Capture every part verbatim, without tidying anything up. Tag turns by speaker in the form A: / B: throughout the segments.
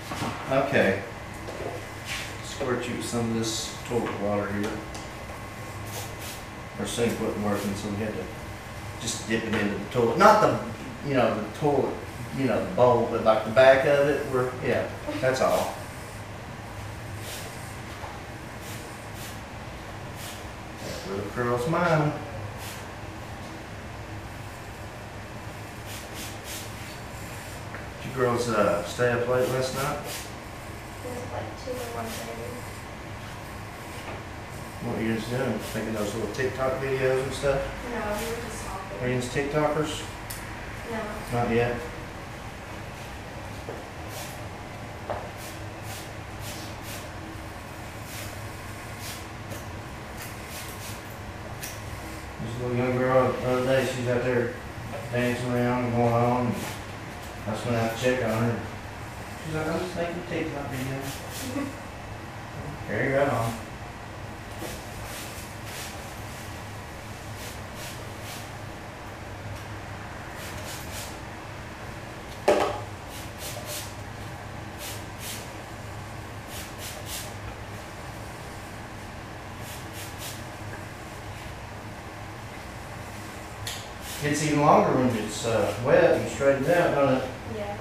A: Okay. Squirt you some of this toilet water here. Our sink wasn't working, so we had to just dip it into the toilet. Not the, you know, the toilet, you know, the bowl, but like the back of it. We're, yeah, that's all. That little girl's mine. Did you girls uh, stay up late last night?
B: It was like two or one thirty.
A: What were you just doing? Making those little TikTok videos and stuff?
B: No, we were just talking.
A: Are you into TikTokers?
B: No.
A: Not yet. This little young girl the other day, she's out there dancing around and going on. And I just went out to check on her. She's like, I'm just making a TikTok video. Carry right on. It's even longer when it's uh, wet and straightened out, doesn't it?
B: Yeah.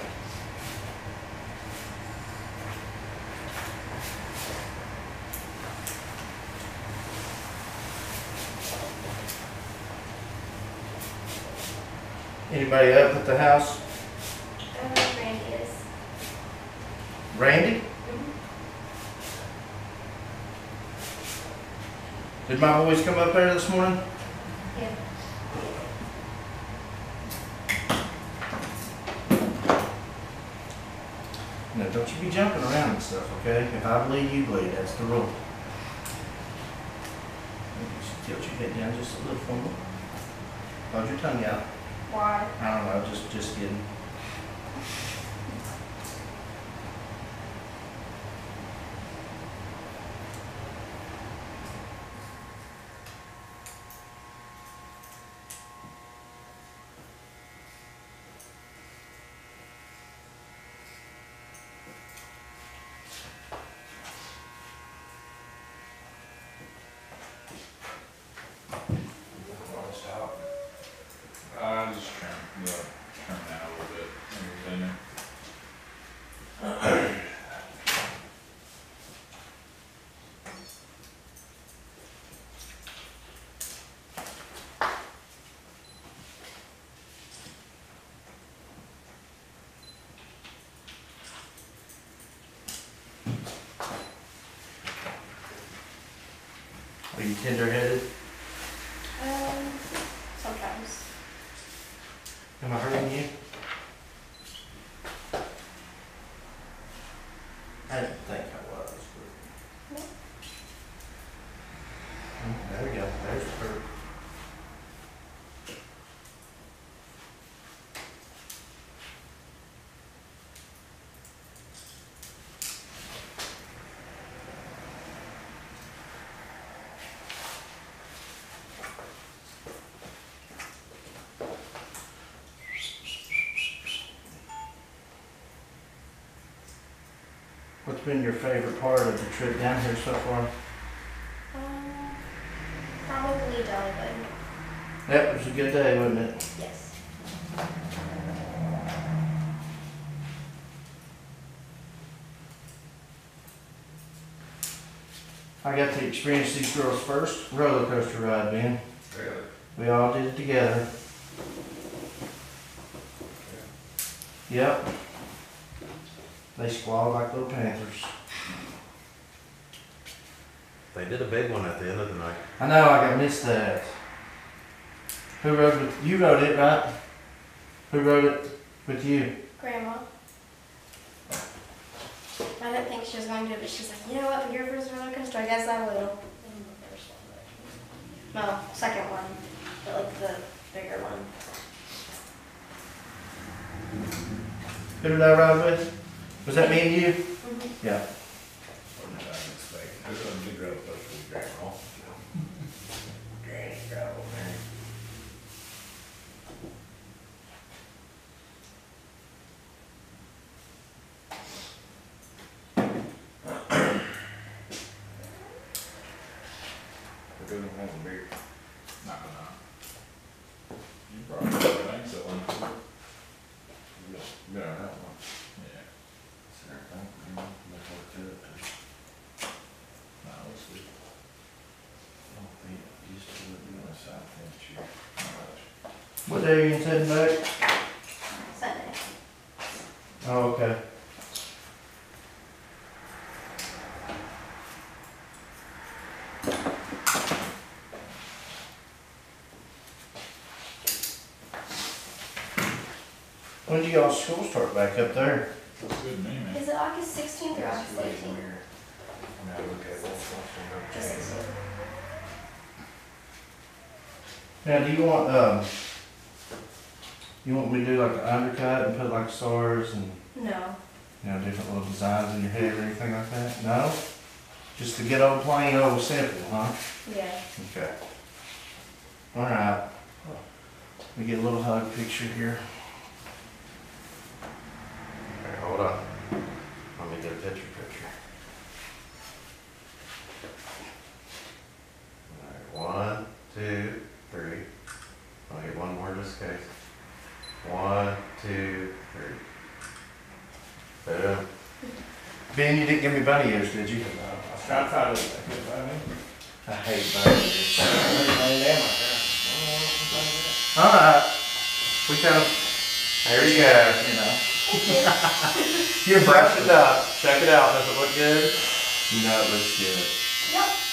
A: Anybody up at the house?
B: Uh, Randy is.
A: Randy?
B: Mm-hmm.
A: Did my boys come up there this morning?
B: Yeah.
A: No, don't you be jumping around and stuff, okay? If I bleed, you bleed. That's the rule. Maybe you should tilt your head down just a little for me. Hold your tongue out.
B: Why?
A: I don't know, just just kidding.
C: Uh, just trim, yeah, trim that a little bit. Maybe thinner.
A: Are you tender-headed?
B: Um, sometimes.
A: Am I hurting you? I didn't think I was.
B: No.
A: But... There we go. There's the hurt. What's been your favorite part of the trip down here so far?
B: Um, probably Dollywood.
A: That was a good day, wasn't it?
B: Yes.
A: I got to experience these girls' first roller coaster ride, Ben.
C: Really?
A: We all did it together. Yep. They squalled like little panthers.
D: They did a big one at the end of the night.
A: I know, I got missed that. Who rode with you? Rode it, right? Who rode it with you?
B: Grandma. I didn't think she was going to, but she's like, you know what, for your first roller coaster, I guess I will. No, second one, but like the bigger one.
A: Who did I ride with? Was that me and you?
B: Mm-hmm.
A: Yeah.
C: What did I expect? There's a big roller coaster with grandma. Granny gravel, man. have a beer. Not gonna. You probably have everything, so one.
E: Yeah, yeah, I have one.
C: Yeah.
E: It's everything, you know, that's what it is.
C: No, we'll see.
E: I don't think it used to live in the south end here.
A: What day are you heading back?
B: Sunday.
A: Oh, okay. When did y'all's school start back up there?
C: That's good to me, man.
B: Is it August sixteenth or
E: That's
B: August
E: way
B: eighteenth?
E: weird. Now look at what's
B: The sixteenth.
A: Now, do you want, um, you want me to do like an undercut and put like stars and,
B: No.
A: you know, different little designs in your head or anything like that? No? Just to get old plain old simple, huh?
B: Yeah.
A: Okay. All right. Let me get a little hug picture here.
D: Okay, hold on. Let me get a picture picture. All right, one, two, three. I'll get one more just in case. One, two, three. Boom.
A: Ben, you didn't give me bunny ears, did you?
E: I was trying to find it, I couldn't find it.
A: I hate bunny ears.
E: Lay down like that.
A: All right. We kind of,
D: There you go.
A: you know.
B: Thank you.
A: You're
D: Brush it up. Check it out. Does it look good?
A: You know, it looks good.
B: Yep.